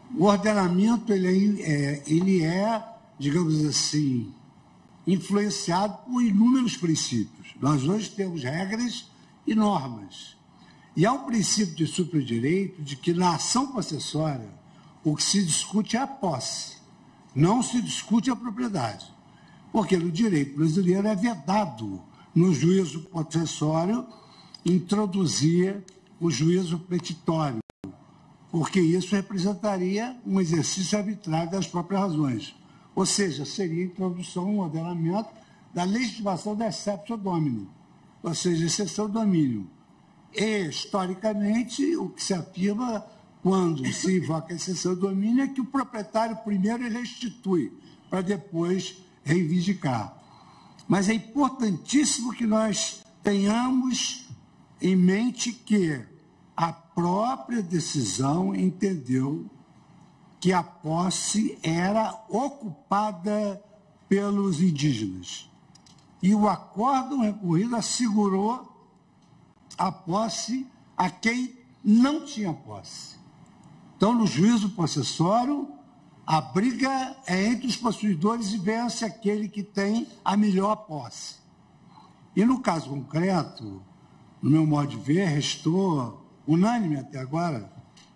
O ordenamento ele é, digamos assim, influenciado por inúmeros princípios. Nós hoje temos regras e normas. E há um princípio de superdireito de que na ação possessória o que se discute é a posse, não se discute a propriedade. Porque no direito brasileiro é vedado, no juízo possessório, introduzir o juízo petitório, porque isso representaria um exercício arbitrário das próprias razões. Ou seja, seria a introdução, um ordenamento da legitimação da exceptio domini, ou seja, exceção do domínio. E, historicamente, o que se afirma quando se invoca a exceção do domínio é que o proprietário primeiro restitui, para depois reivindicar. Mas é importantíssimo que nós tenhamos em mente que a própria decisão entendeu que a posse era ocupada pelos indígenas. E o acórdão recorrido assegurou a posse a quem não tinha posse. Então, no juízo possessório, a briga é entre os possuidores e vence aquele que tem a melhor posse. E no caso concreto, no meu modo de ver, restou unânime até agora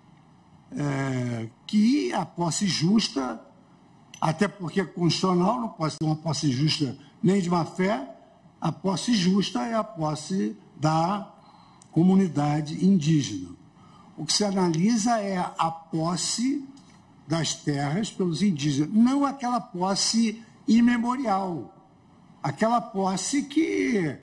que a posse justa, até porque é constitucional, não pode ter uma posse justa nem de má fé, a posse justa é a posse da comunidade indígena. O que se analisa é a posse das terras pelos indígenas, não aquela posse imemorial, aquela posse que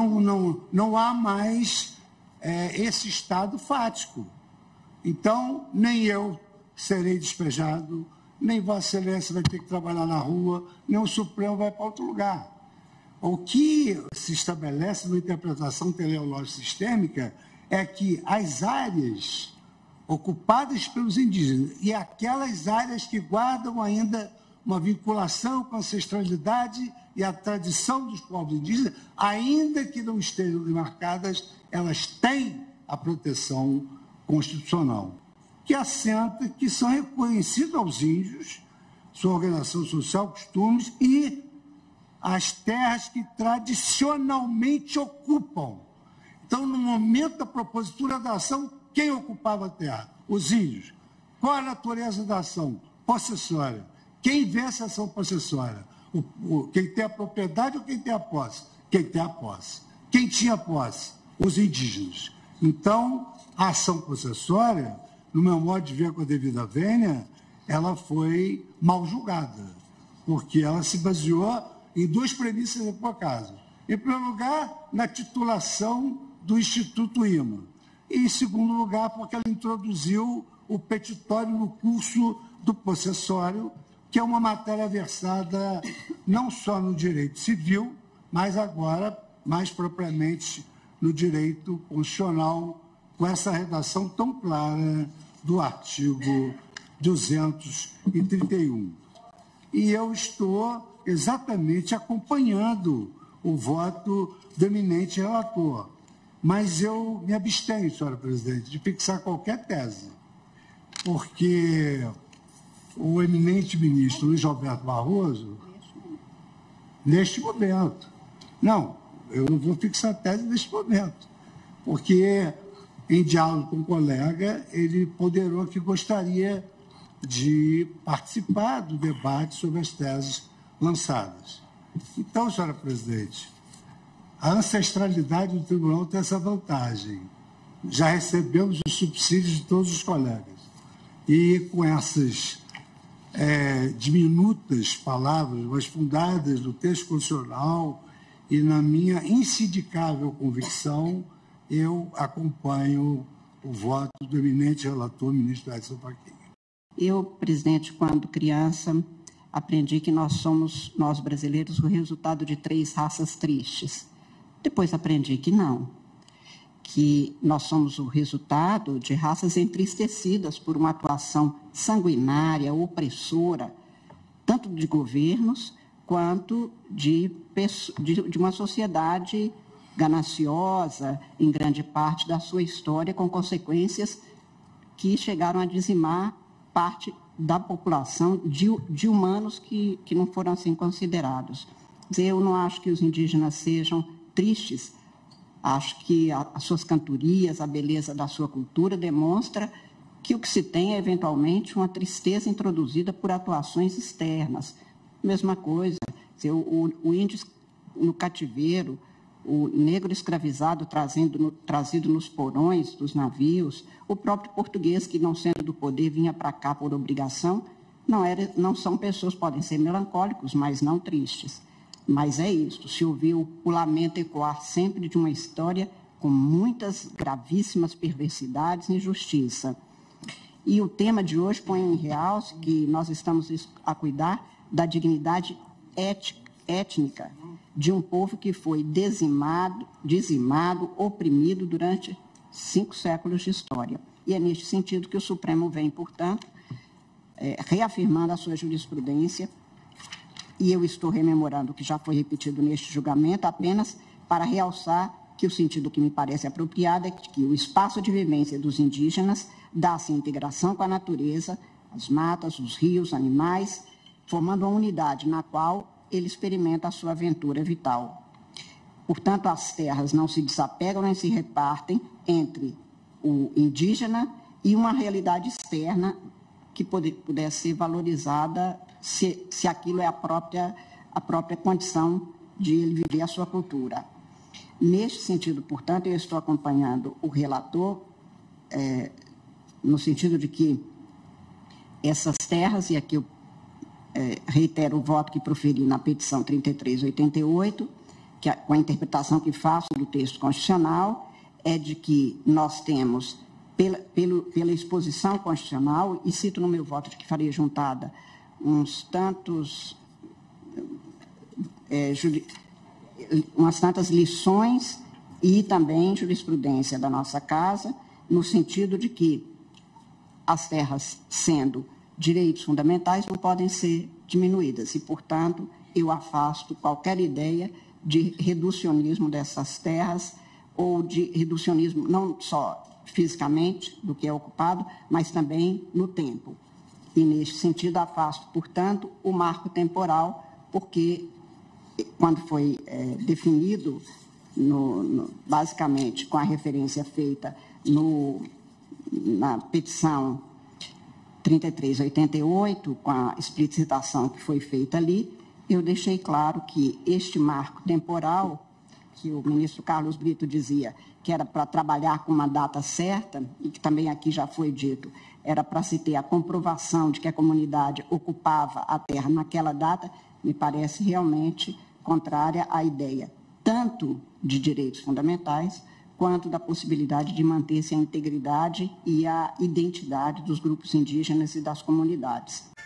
não há mais esse estado fático. Então, nem eu serei despejado, nem Vossa Excelência vai ter que trabalhar na rua, nem o Supremo vai para outro lugar. O que se estabelece na interpretação teleológica sistêmica é que as áreas ocupadas pelos indígenas e aquelas áreas que guardam ainda uma vinculação com a ancestralidade e a tradição dos povos indígenas, ainda que não estejam demarcadas, elas têm a proteção constitucional, que assenta que são reconhecidos aos índios, sua organização social, costumes e as terras que tradicionalmente ocupam. Então, no momento da propositura da ação, quem ocupava a terra? Os índios. Qual a natureza da ação? Possessória. Quem vence a ação possessória? Quem tem a propriedade ou quem tem a posse? Quem tem a posse. Quem tinha posse? Os indígenas. Então, a ação possessória, no meu modo de ver com a devida vênia, ela foi mal julgada, porque ela se baseou em duas premissas epocadas. Em primeiro lugar, na titulação do Instituto IMA. E, em segundo lugar, porque ela introduziu o petitório no curso do possessório, que é uma matéria versada não só no direito civil, mas agora, mais propriamente, no direito constitucional, com essa redação tão clara do artigo 231. E eu estou exatamente acompanhando o voto do eminente relator. Mas eu me abstenho, senhora presidente, de fixar qualquer tese, porque o eminente ministro Luiz Roberto Barroso, neste momento, não, eu não vou fixar tese neste momento, porque em diálogo com o colega, ele ponderou que gostaria de participar do debate sobre as teses lançadas. Então, senhora presidente, a ancestralidade do tribunal tem essa vantagem. Já recebemos os subsídios de todos os colegas. E com essas diminutas palavras, mas fundadas no texto constitucional e na minha insindicável convicção, eu acompanho o voto do eminente relator, ministro Edson Fachin. Eu, presidente, quando criança, aprendi que nós somos, nós brasileiros, o resultado de 3 raças tristes. Depois aprendi que não, que nós somos o resultado de raças entristecidas por uma atuação sanguinária, opressora, tanto de governos quanto de uma sociedade gananciosa, em grande parte da sua história, com consequências que chegaram a dizimar parte da população de humanos que não foram assim considerados. Quer dizer, eu não acho que os indígenas sejam tristes, acho que as suas cantorias, a beleza da sua cultura demonstra que o que se tem é, eventualmente, uma tristeza introduzida por atuações externas. Mesma coisa, o índio no cativeiro, o negro escravizado trazido nos porões dos navios, o próprio português, que, não sendo do poder, vinha para cá por obrigação, não são pessoas, podem ser melancólicos, mas não tristes. Mas é isso, se ouviu o lamento ecoar sempre de uma história com muitas gravíssimas perversidades e injustiça. E o tema de hoje põe em realce que nós estamos a cuidar da dignidade étnica de um povo que foi dizimado, oprimido durante 5 séculos de história. E é neste sentido que o Supremo vem, portanto, reafirmando a sua jurisprudência, e eu estou rememorando o que já foi repetido neste julgamento, apenas para realçar que o sentido que me parece apropriado é que o espaço de vivência dos indígenas dá-se integração com a natureza, as matas, os rios, animais, formando uma unidade na qual ele experimenta a sua aventura vital. Portanto, as terras não se desapegam nem se repartem entre o indígena e uma realidade externa que pudesse ser valorizada se aquilo é a própria condição de ele viver a sua cultura. Neste sentido, portanto, eu estou acompanhando o relator no sentido de que essas terras, e aqui eu reitero o voto que proferi na petição 3388, que com a interpretação que faço do texto constitucional, é de que nós temos, pela exposição constitucional, e cito no meu voto de que faria juntada umas tantas lições e também jurisprudência da nossa Casa, no sentido de que as terras, sendo direitos fundamentais, não podem ser diminuídas e, portanto, eu afasto qualquer ideia de reducionismo dessas terras ou de reducionismo não só fisicamente do que é ocupado, mas também no tempo. E, neste sentido, afasto, portanto, o marco temporal, porque, quando foi definido, basicamente, com a referência feita na petição 3388, com a explicitação que foi feita ali, eu deixei claro que este marco temporal, que o ministro Carlos Brito dizia que era para trabalhar com uma data certa, e que também aqui já foi dito, era para se ter a comprovação de que a comunidade ocupava a terra naquela data, me parece realmente contrária à ideia tanto de direitos fundamentais, quanto da possibilidade de manter-se a integridade e a identidade dos grupos indígenas e das comunidades.